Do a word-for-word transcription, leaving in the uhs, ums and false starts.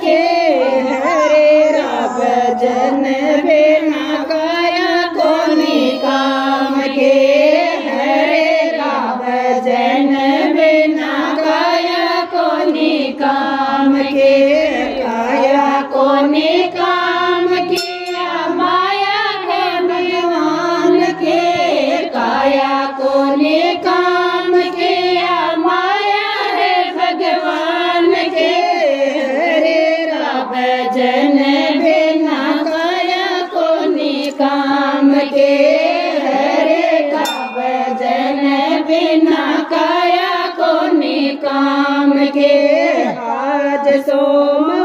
के हरे राम भजन बिना काया कोनी काम के हरे राम भजन बिना काया कोनी काम के काया कोनी काम किया माया के भगवान के काया कोनी काम किया माया है भगवान के हरे राम भजन बिना काया कोनी काम के हरे राम भजन बिना काया कोनी काम के आज सोम